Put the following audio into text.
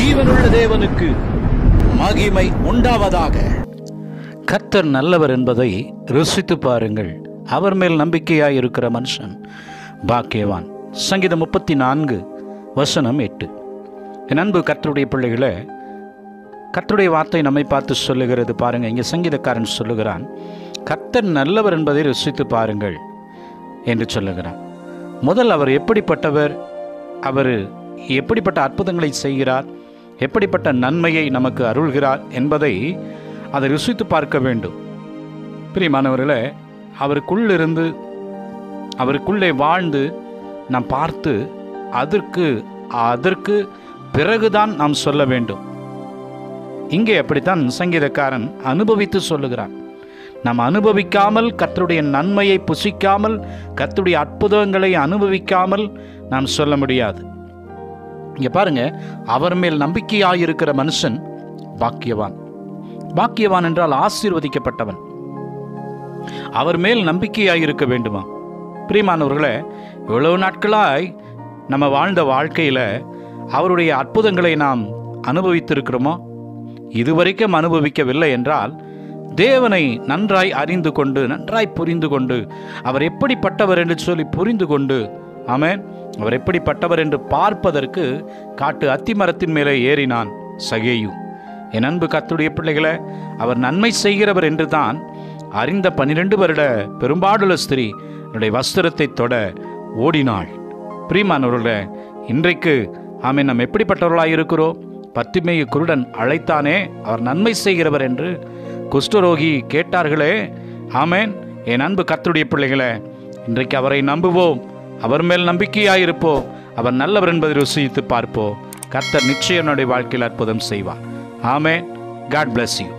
ஜீவனுள்ள தேவனுக்கு மகிமை உண்டாவதாக. கர்த்தர் நல்லவர் என்பதை ருசித்து பாருங்கள். அவர் மேல் நம்பிக்கையாய் இருக்கிற மனுஷன் பாக்கியவான். சங்கீதம் 34:8. என் அன்பு கர்த்தருடைய பிள்ளைகளே, கர்த்தருடைய வார்த்தை நம்மை பார்த்து சொல்லுகிறது பாருங்க. இங்கே சங்கீதக்காரன் சொல்லுகிறான், கர்த்தர் நல்லவர் என்பதை ருசித்து பாருங்கள் என்று சொல்லுகிறான். முதல் அவர் எப்படிப்பட்டவர், அவர் எப்படிப்பட்ட அற்புதங்களை செய்கிறார், எப்படிப்பட்ட நன்மையை நமக்கு அருள்கிறார் என்பதை அதை ருசித்து பார்க்க வேண்டும். பிரியமானவர்களே, அவருக்குள்ளிருந்து அவருக்குள்ளே வாழ்ந்து நாம் பார்த்து அதற்கு பிறகுதான் நாம் சொல்ல வேண்டும். இங்கே அப்படித்தான் சங்கீதக்காரன் அனுபவித்து சொல்லுகிறான். நாம் அனுபவிக்காமல், கர்த்தருடைய நன்மையை புசிக்காமல், கர்த்தருடைய அற்புதங்களை அனுபவிக்காமல் நாம் சொல்ல முடியாது. இங்கே பாருங்க, அவர் மேல் நம்பிக்கையாயிருக்கிற மனுஷன் பாக்கியவான். பாக்கியவான் என்றால் ஆசீர்வதிக்கப்பட்டவன். அவர் மேல் நம்பிக்கையாயிருக்க வேண்டுமா? பிரியமானவர்களே, எவ்வளவு நாட்களாய் நம்ம வாழ்ந்த வாழ்க்கையில் அவருடைய அற்புதங்களை நாம் அனுபவித்திருக்கிறோமோ? இதுவரைக்கும் அனுபவிக்கவில்லை என்றால் தேவனை நன்றாய் அறிந்து கொண்டு, நன்றாய் புரிந்து கொண்டு, அவர் எப்படிப்பட்டவர் என்று சொல்லி புரிந்து கொண்டு, ஆமென், அவர் எப்படிப்பட்டவர் என்று பார்ப்பதற்கு காட்டு அத்திமரத்தின் மேலே ஏறினான் சகேயு. என் அன்பு கர்த்தருடைய பிள்ளைகளை, அவர் நன்மை செய்கிறவர் என்று தான் அறிந்த 12 வருட பெரும்பாடுள்ள ஸ்திரீ என்னுடைய வஸ்திரத்தை தொட ஓடினாள். பிரியமானவர்களே, இன்றைக்கு ஆமென், நாம் எப்படிப்பட்டவர்களாக இருக்கிறோம்? பத்திமேயு குருடன் அழைத்தானே அவர் நன்மை செய்கிறவர் என்று. குஷ்டரோகி கேட்டார்களே, ஆமென். என் அன்பு கர்த்தருடைய பிள்ளைகளை, இன்றைக்கு அவரை நம்புவோம், அவர் மேல் நம்பிக்கையாயிருப்போம், அவர் நல்லவர் என்பதை ருசித்து பார்ப்போம். கர்த்தர் நிச்சயம் நம்முடைய வாழ்க்கையில் அற்புதம் செய்வார். ஆமென். God bless you.